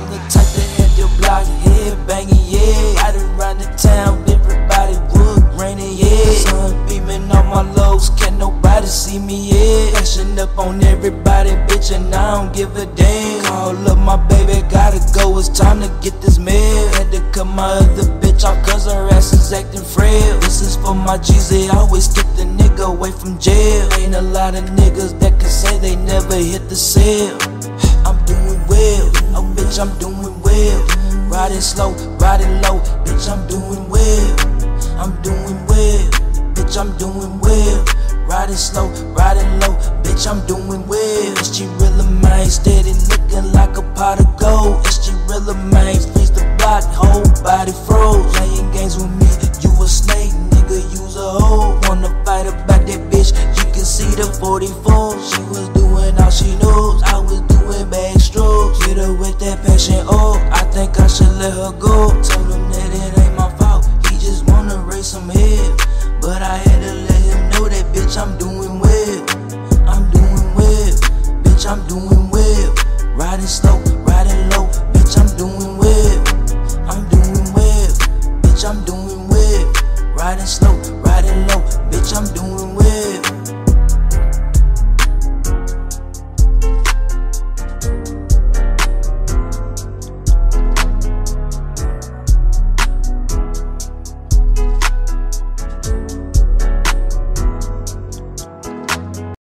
I'm the type that had your block head banging, yeah. Ride around the town, everybody wood raining, yeah. Sun beaming on my lows, can't nobody see me, yeah. Flashing up on everybody, bitch, and I don't give a damn. Call up my baby, gotta go, it's time to get this mail. Had to cut my other bitch off cause her ass is acting frail. This is for my G's, they always keep the nigga away from jail. Ain't a lot of niggas that can say they never hit the cell. I'm doing well, oh bitch, I'm doing well. Riding slow, riding low, bitch, I'm doing well. I'm doing well, bitch, I'm doing well. Riding slow, riding low, bitch, I'm doing well. It's Guerilla, man, steady looking like a pot of gold. It's Guerilla, man, freeze the block, whole body froze. Playing games with me, you a snake, nigga, use a hoe. Wanna fight about that bitch, you can see the 44. She was doing all she knows, I was doing bad strokes. Hit her with that passion, oh, I think I should let her go. Told him that it ain't my fault, he just wanna raise some head. But I had to let him know that, bitch, I'm doing well. I'm doing well, bitch, I'm doing well. Riding slow, riding low, bitch, I'm doing well.